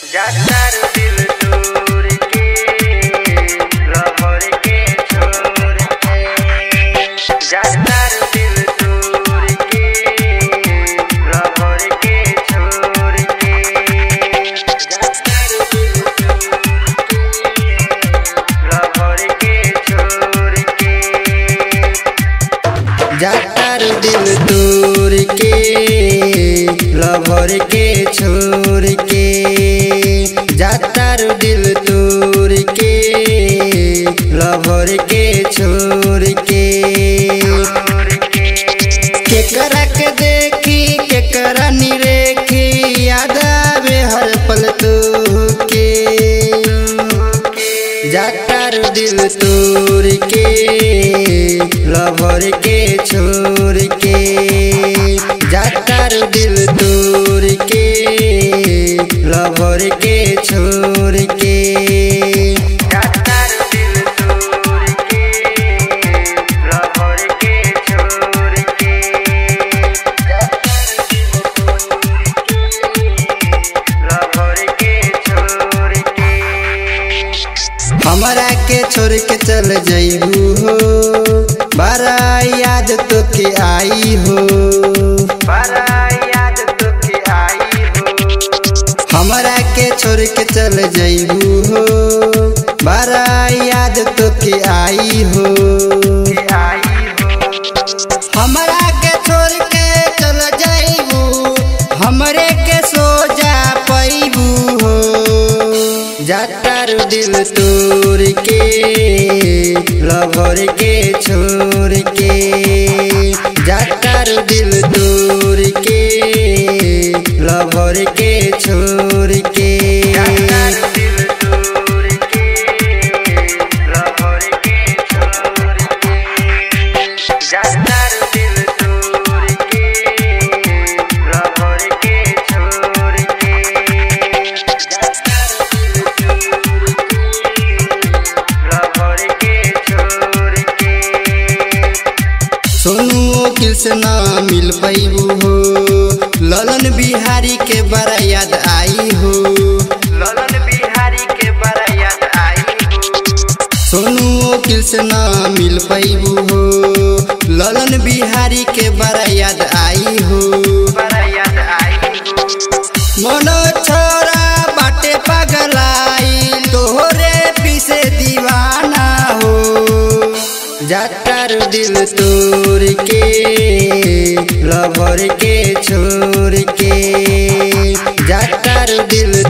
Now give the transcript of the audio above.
जातारू दिल तोड़ के लवर के छोड़ के। जातारू दिल तोड़ के लवर के छोड़ के। जातारू दिल तोड़ के लवर के छोड़ के। जातारू दिल तोड़ के लवर के छोड़ के। जातारू दिल तोड़ के लवर के छोड़ के। केकरा के देखी केकरा निरेखी याद आवे हर पल तोके। जातारू दिल तोड़ के लवर के छोड़ के। जातारू दिल तोड़ के लवर के छोड़ के। जातारू दिल तोड़ के लवर के छोड़ के। जातारू दिल लवर के छोड़ के। हमरा के छोड़ के चल जइबू हो बड़ा याद तो के आई हो। बड़ा याद तो के आई हो। हमरा के छोड़ के चल जइबू हो बड़ा याद तो के आई हो। हमरा के छोड़ के चल जइबू हमरे के सो जा पैबू हो। जातारू दिल तोड़ के लवर के छोड़ के। जातारू दिल तोड़ के लवर के छोड़ के। जातारू दिल तोड़ के लवर के छोड़ के। जातारू दिल तोड़ के लवर के छोड़ के। जातारू दिल तोड़ के लवर के छोड़ के। सोनू वकील से ना मिल पैबू हो ललन बिहारी के बड़ा याद आई हो। ललन बिहारी के बड़ा याद आई हो। सोनू वकील से ना मिल पैबू हो ललन बिहारी के बड़ा याद आई हो। बड़ा याद आई हो। मनो छोरा बाटे पगलाई तोहरे पीछे दीवाना हो। जातारू दिल तोड़ के लवर के छोड़ के। जातारू दिल